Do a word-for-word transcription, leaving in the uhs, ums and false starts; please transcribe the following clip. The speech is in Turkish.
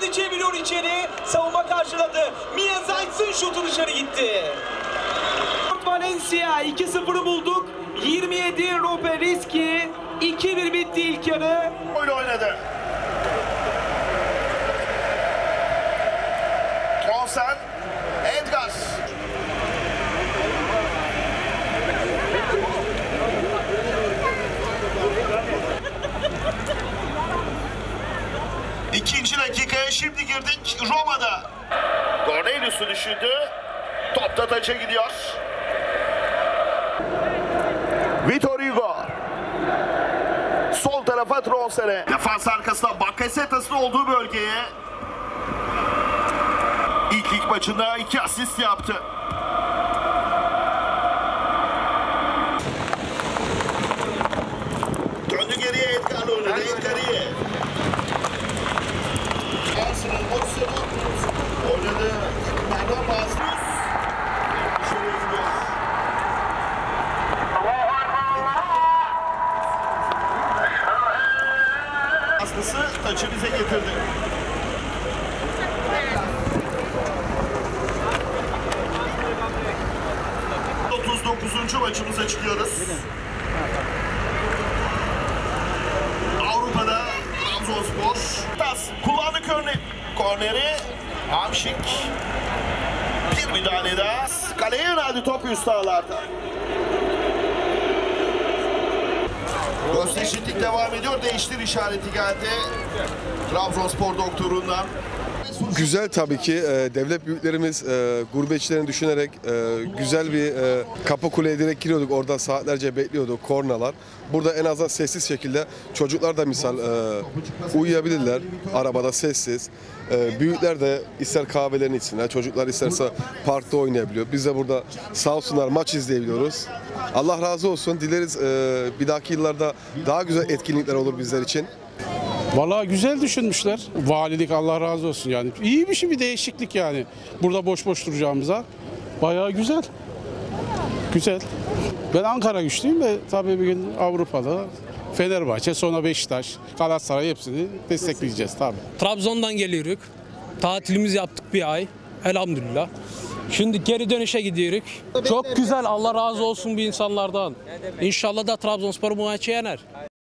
Şimdi çeviriyor içeri. Savunma karşıladı. Mia Zayt'sın şutu dışarı gitti. Valencia iki sıfırı bulduk. yirmi yedi Rope Riski. iki bir bitti ilk yarı. Oyun oynadı. Tronsen, Edgar. İkinci dakikaya şimdi girdik Roma'da. Cornelius'u düşündü. Top da taça gidiyor. Vitor Hugo. Sol tarafa Tronsen'e. Defans arkasına Bakasetas'ın olduğu bölgeye. İlk lig maçında iki asist yaptı. Döndü geriye Edgar'la oynadı. Edgar'ı. Yansı'nın pozisyonu oynadı. Pardon bastı. Dışarıya gidiyor. Aslısı taçı bize getirdi. otuz dokuzuncu maçımıza çıkıyoruz. Avrupa'da Trabzonspor. Tas kullandı korneri. Korneri Hamşik. Bir müdahale daha. Kaleye yöneldi top üst ağlarda. Göz eşitlik devam ediyor. Değiştir işareti geldi. Trabzonspor doktorundan. Güzel tabii ki. Devlet büyüklerimiz gurbetçilerini düşünerek güzel bir kapı kuleye direkt giriyorduk. Orada saatlerce bekliyorduk kornalar. Burada en azından sessiz şekilde çocuklar da misal uyuyabilirler. Arabada sessiz. Büyükler de ister kahvelerini içsinler. Çocuklar isterse parkta oynayabiliyor. Biz de burada sağ olsunlar maç izleyebiliyoruz. Allah razı olsun. Dileriz bir dahaki yıllarda daha güzel etkinlikler olur bizler için. Vallahi güzel düşünmüşler. Valilik Allah razı olsun yani. İyi bir şey, bir değişiklik yani. Burada boş boş duracağımıza. Bayağı güzel. Güzel. Ben Ankara güçlüyüm ve tabii bir gün Avrupa'da Fenerbahçe, sonra Beşiktaş, Galatasaray hepsini destekleyeceğiz tabii. Trabzon'dan geliyoruz. Tatilimiz yaptık bir ay. Elhamdülillah. Şimdi geri dönüşe gidiyoruz. Çok güzel. Allah razı olsun bu insanlardan. İnşallah da Trabzonspor bu maçı yener.